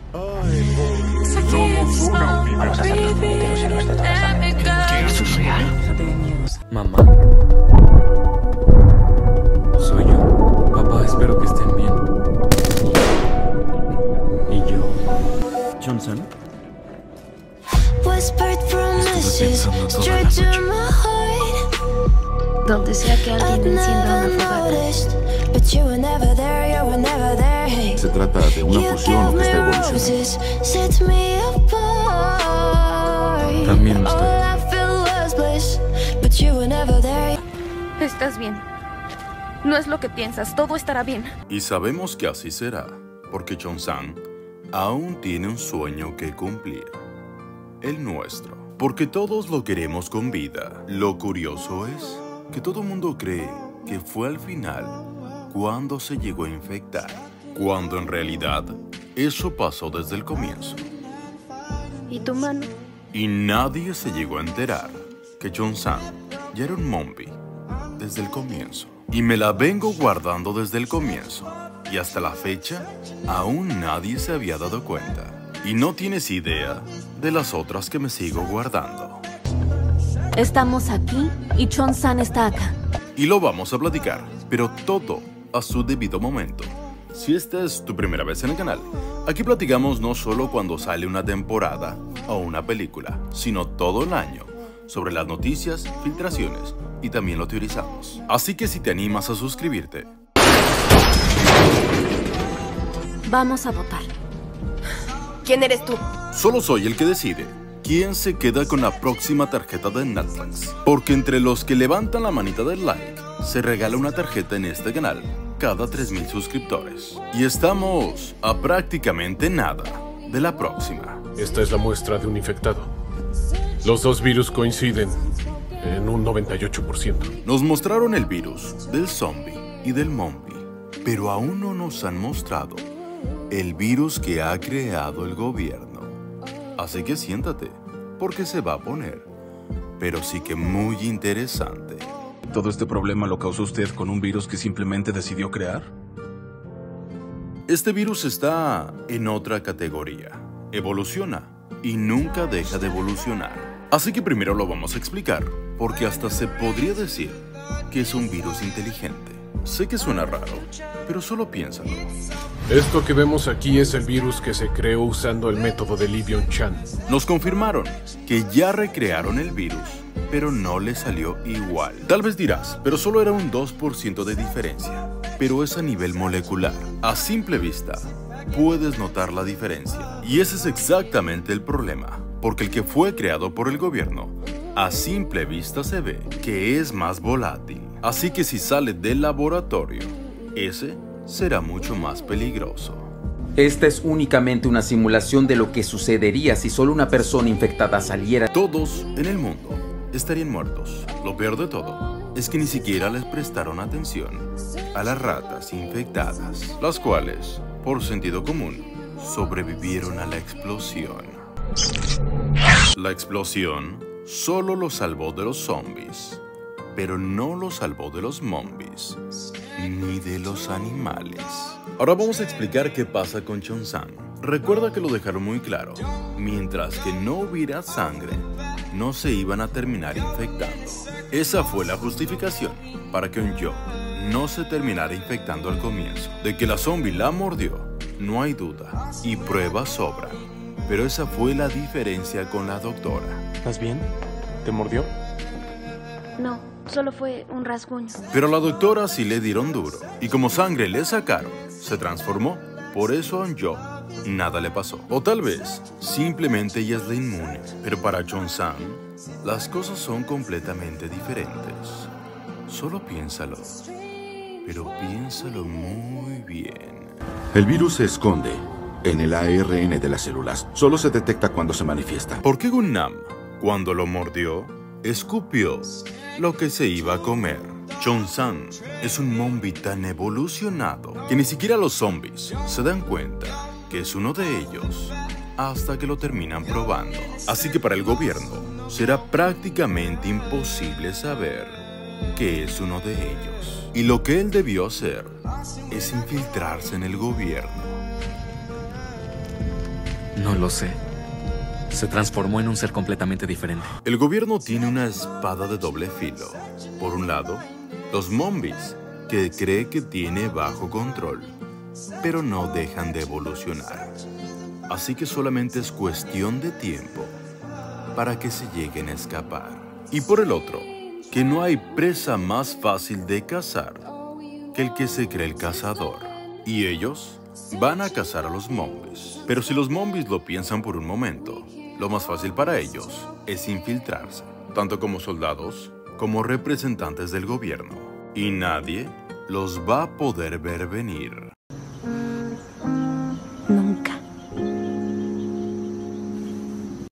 Somos una unidad. Vamos a ser los puñeteros héroes de toda esta gente. ¿Que eso es real? Déjate de miedos. Mamá. Soy yo. Papá, espero que estén bien. ¿Y yo? ¿Johnson? Estuve pensando toda la noche. Donde sea que alguien encienda una fogata. Se trata de una poción que está evolucionando. También lo estoy. Estás bien. No es lo que piensas, todo estará bien. Y sabemos que así será, porque Chong-Sang aún tiene un sueño que cumplir. El nuestro. Porque todos lo queremos con vida. Lo curioso es que todo mundo cree que fue al final cuando se llegó a infectar, cuando en realidad eso pasó desde el comienzo. ¿Y tu mano? Y nadie se llegó a enterar que Chong-Sang ya era un mombi desde el comienzo. Y me la vengo guardando desde el comienzo. Y hasta la fecha, aún nadie se había dado cuenta. Y no tienes idea de las otras que me sigo guardando. Estamos aquí y Chong-Sang está acá. Y lo vamos a platicar, pero todo a su debido momento. Si esta es tu primera vez en el canal, aquí platicamos no solo cuando sale una temporada o una película, sino todo el año, sobre las noticias, filtraciones y también lo teorizamos. Así que si te animas a suscribirte, Vamos a votar. ¿Quién eres tú? solo soy el que decide quién se queda con la próxima tarjeta de Netflix. Porque entre los que levantan la manita del like, se regala una tarjeta en este canal cada 3000 suscriptores. Y estamos a prácticamente nada de la próxima. Esta es la muestra de un infectado. Los dos virus coinciden en un 98%. Nos mostraron el virus del zombie y del mombi, pero aún no nos han mostrado el virus que ha creado el gobierno. Así que siéntate, porque se va a poner, pero sí que muy interesante. ¿Todo este problema lo causó usted con un virus que simplemente decidió crear? Este virus está en otra categoría. Evoluciona y nunca deja de evolucionar. Así que primero lo vamos a explicar, porque hasta se podría decir que es un virus inteligente. Sé que suena raro, pero solo piénsalo. Esto que vemos aquí es el virus que se creó usando el método de Lee Byung-chan. Nos confirmaron que ya recrearon el virus, pero no le salió igual. Tal vez dirás, pero solo era un 2% de diferencia. Pero es a nivel molecular. A simple vista, puedes notar la diferencia. Y ese es exactamente el problema, porque el que fue creado por el gobierno, a simple vista se ve que es más volátil. Así que si sale del laboratorio, ese será mucho más peligroso. Esta es únicamente una simulación de lo que sucedería si solo una persona infectada saliera. Todos en el mundo estarían muertos. Lo peor de todo es que ni siquiera les prestaron atención a las ratas infectadas, las cuales, por sentido común, sobrevivieron a la explosión. La explosión solo los salvó de los zombies, pero no los salvó de los mombis, ni de los animales. Ahora vamos a explicar qué pasa con Chong-Sang. Recuerda que lo dejaron muy claro. Mientras que no hubiera sangre, no se iban a terminar infectando. Esa fue la justificación para que Eun-jo no se terminara infectando al comienzo. De que la zombie la mordió, no hay duda, y pruebas sobran. Pero esa fue la diferencia con la doctora. ¿Estás bien? ¿Te mordió? No, solo fue un rasguño. Pero a la doctora sí le dieron duro, y como sangre le sacaron, se transformó. Por eso a Eun-jo nada le pasó. O tal vez, simplemente ella es la inmune. Pero para Chong-Sang, las cosas son completamente diferentes. Solo piénsalo. Pero piénsalo muy bien. El virus se esconde en el ARN de las células. Solo se detecta cuando se manifiesta. ¿Por qué Gunnam, cuando lo mordió, escupió lo que se iba a comer? Chong-Sang es un mombi tan evolucionado que ni siquiera los zombies se dan cuenta que es uno de ellos hasta que lo terminan probando. Así que para el gobierno será prácticamente imposible saber que es uno de ellos. Y lo que él debió hacer es infiltrarse en el gobierno. No lo sé. Se transformó en un ser completamente diferente. El gobierno tiene una espada de doble filo. Por un lado, los zombies, que cree que tiene bajo control, pero no dejan de evolucionar. Así que solamente es cuestión de tiempo para que se lleguen a escapar. Y por el otro, que no hay presa más fácil de cazar que el que se cree el cazador. Y ellos van a cazar a los zombies. Pero si los zombies lo piensan por un momento, lo más fácil para ellos es infiltrarse, tanto como soldados como representantes del gobierno. Y nadie los va a poder ver venir.